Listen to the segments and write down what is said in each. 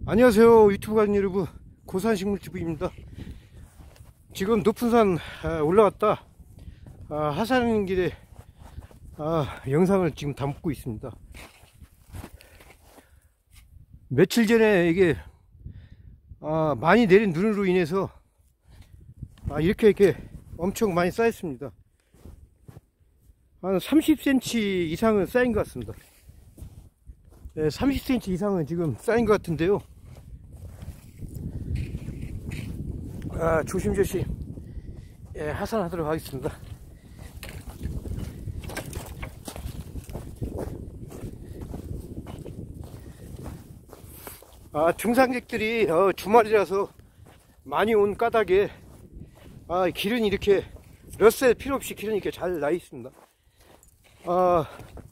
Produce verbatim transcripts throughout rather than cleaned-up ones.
안녕하세요, 유튜브 가족 여러분. 고산식물티비입니다. 지금 높은 산 올라갔다 하산하는 길에 아, 영상을 지금 담고 있습니다. 며칠 전에 이게 아, 많이 내린 눈으로 인해서 아, 이렇게 이렇게 엄청 많이 쌓였습니다. 한 삼십 센티미터 이상은 쌓인 것 같습니다. 네, 삼십 센티미터 이상은 지금 쌓인 것 같은데요. 아, 조심조심 예, 하산하도록 하겠습니다. 아, 등산객들이 어, 주말이라서 많이 온 까닭에 아, 길은 이렇게 러셀 필요 없이 길은 이렇게 잘 나 있습니다. 아,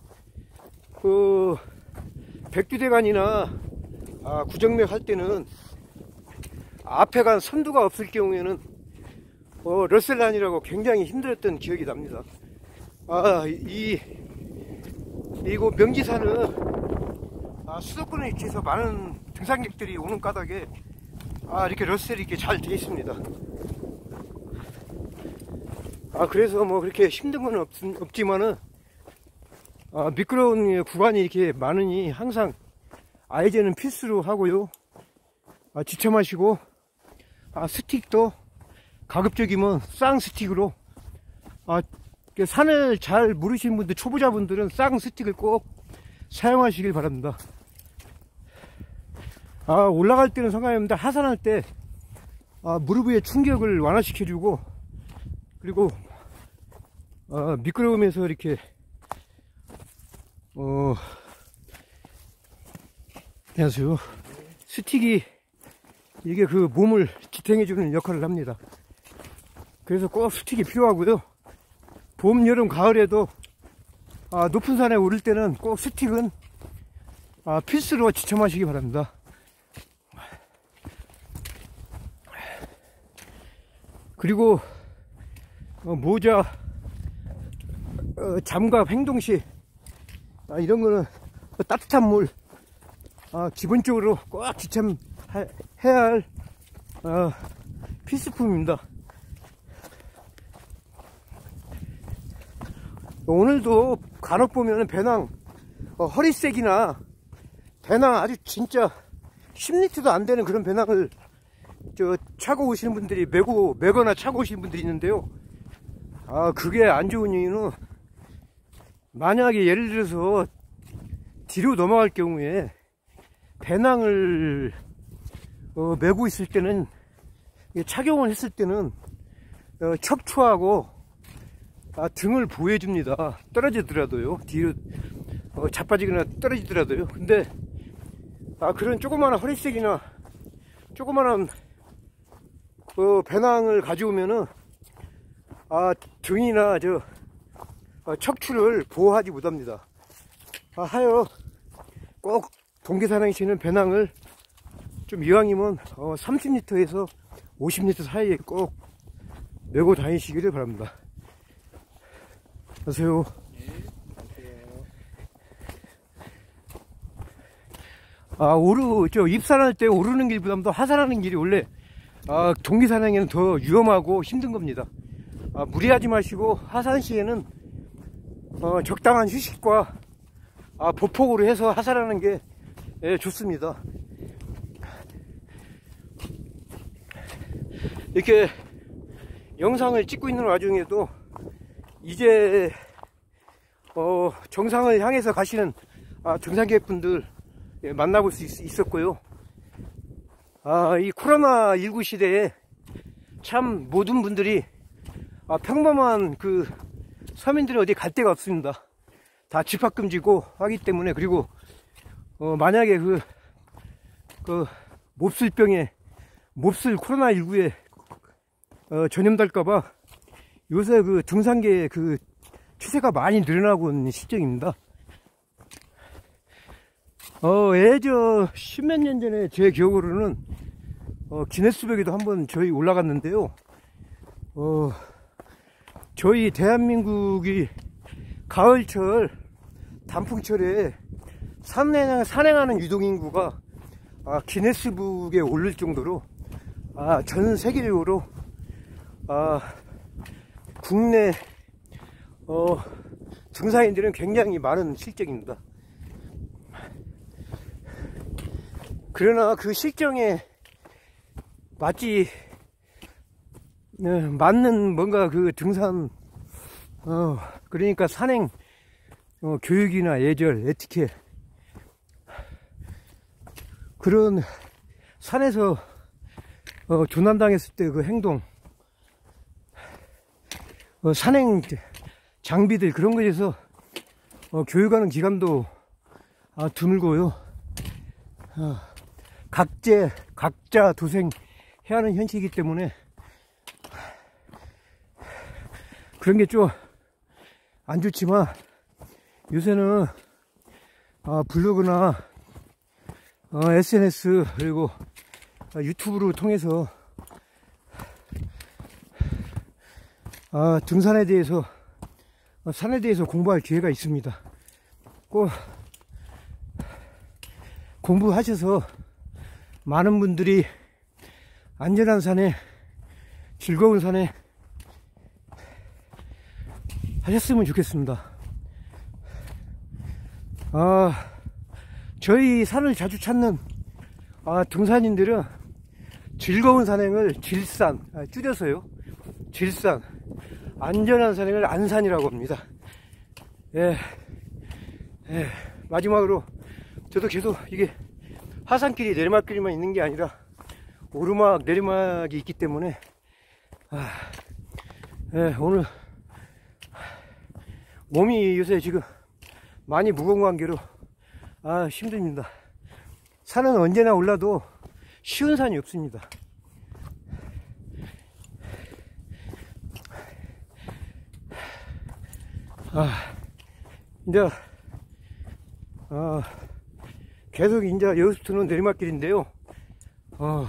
그 백두대간이나 아, 구정맥 할 때는 앞에 간 선두가 없을 경우에는 어, 러셀란이라고 굉장히 힘들었던 기억이 납니다. 아, 이 이곳 명지산은 아, 수도권에 위치해서 많은 등산객들이 오는 까닭에 아, 이렇게 러셀이 이렇게 잘 되어 있습니다. 아, 그래서 뭐 그렇게 힘든 건 없, 없지만은 아, 미끄러운 구간이 이렇게 많으니 항상 아이젠은 필수로 하고요. 아, 지쳐 마시고 아, 스틱도 가급적이면 쌍 스틱으로 아, 산을 잘 모르시는 분들, 초보자분들은 쌍 스틱을 꼭 사용하시길 바랍니다. 아, 올라갈 때는 상관이 없는데 하산할 때 아, 무릎의 충격을 완화시켜주고 그리고 아, 미끄러우면서 이렇게 어, 안녕하세요. 스틱이 이게 그 몸을 지탱해주는 역할을 합니다. 그래서 꼭 스틱이 필요하고요. 봄, 여름, 가을에도 아, 높은 산에 오를 때는 꼭 스틱은 아, 필수로 지참하시기 바랍니다. 그리고 어, 모자, 어, 장갑, 행동시 아, 이런 거는 따뜻한 물 아, 기본적으로 꼭 지참해야 할 어, 필수품입니다. 오늘도 간혹 보면 배낭 어, 허리색이나 배낭 아주 진짜 십 리터도 안 되는 그런 배낭을 저 차고 오시는 분들이 메고 메거나 차고 오시는 분들이 있는데요. 아, 그게 안 좋은 이유는 만약에 예를 들어서 뒤로 넘어갈 경우에 배낭을 어, 메고 있을 때는 착용을 했을 때는 어, 척추하고 아, 등을 보호해 줍니다. 떨어지더라도요, 뒤로 어, 자빠지거나 떨어지더라도요. 근데 아, 그런 조그마한 허리색이나 조그마한 어, 배낭을 가져오면은 아, 등이나 저 어, 척추를 보호하지 못합니다. 아, 하여 꼭 동계산행에 쓰는 배낭을 좀 이왕이면 어, 삼십 리터에서 오십 리터 사이에 꼭 메고 다니시기를 바랍니다. 안녕하세요. 아, 오르, 저 입산할 때 오르는 길보다도 하산하는 길이 원래 아, 동계산행에는 더 위험하고 힘든 겁니다. 아, 무리하지 마시고 하산 시에는 어, 적당한 휴식과 아, 보폭으로 해서 하산하는 게 예, 좋습니다. 이렇게 영상을 찍고 있는 와중에도 이제 어, 정상을 향해서 가시는 아, 등산객분들 예, 만나볼 수 있, 있었고요. 아, 이 코로나 십구 시대에 참 모든 분들이 아, 평범한 그 서민들이 어디 갈 데가 없습니다. 다 집합금지고 하기 때문에. 그리고 어, 만약에 그, 그 몹쓸병에 몹쓸 코로나 십구에 어, 전염될까봐 요새 그 등산계의 그 추세가 많이 늘어나고 있는 시점입니다. 어, 예저 십몇 년 전에 제 기억으로는 어, 기네스백에도 한번 저희 올라갔는데요. 어, 저희 대한민국이 가을철 단풍철에 산행, 산행하는 유동인구가 아, 기네스북에 오를 정도로 아, 전 세계적으로 아, 국내 어, 등산인들은 굉장히 많은 실적입니다. 그러나 그 실정에 맞지 네, 맞는 뭔가 그 등산 어, 그러니까 산행 어, 교육이나 예절, 에티켓 그런 산에서 어, 조난당했을 때 그 행동 어, 산행 장비들 그런 것에서 어, 교육하는 기관도 아, 드물고요. 어, 각재, 각자 도생해야 하는 현실이기 때문에 그런 게 좀 안 좋지만 요새는 어, 블로그나 어, 에스엔에스 그리고 어, 유튜브를 통해서 어, 등산에 대해서 어, 산에 대해서 공부할 기회가 있습니다. 꼭 공부하셔서 많은 분들이 안전한 산에 즐거운 산에 하셨으면 좋겠습니다. 아, 저희 산을 자주 찾는 아, 등산인들은 즐거운 산행을 질산, 아, 줄여서요 질산, 안전한 산행을 안산이라고 합니다. 예, 예, 마지막으로 저도 계속 이게 하산길이 내리막길만 있는 게 아니라 오르막 내리막이 있기 때문에 아, 예, 오늘 몸이 요새 지금 많이 무거운 관계로 아, 힘듭니다. 산은 언제나 올라도 쉬운 산이 없습니다. 아, 이제 아, 계속 이제 여수트는 내리막길인데요. 어,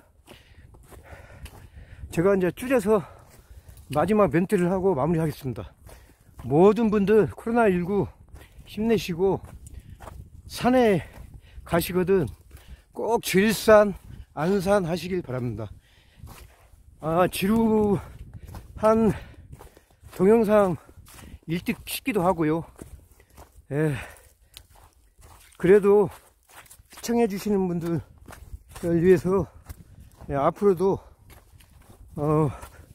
제가 이제 줄여서 마지막 멘트를 하고 마무리하겠습니다. 모든 분들 코로나십구 힘내시고 산에 가시거든 꼭 질산, 안산 하시길 바랍니다. 아, 지루한 동영상 일찍 싶기도 하고요. 예, 그래도 시청해 주시는 분들을 위해서 예, 앞으로도 어,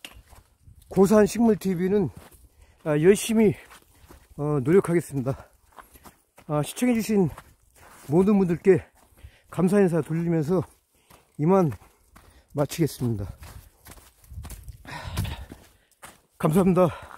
고산식물티비는 아, 열심히 어, 노력하겠습니다. 아, 시청해 주신 모든 분들께 감사 인사 돌리면서 이만 마치겠습니다. 감사합니다.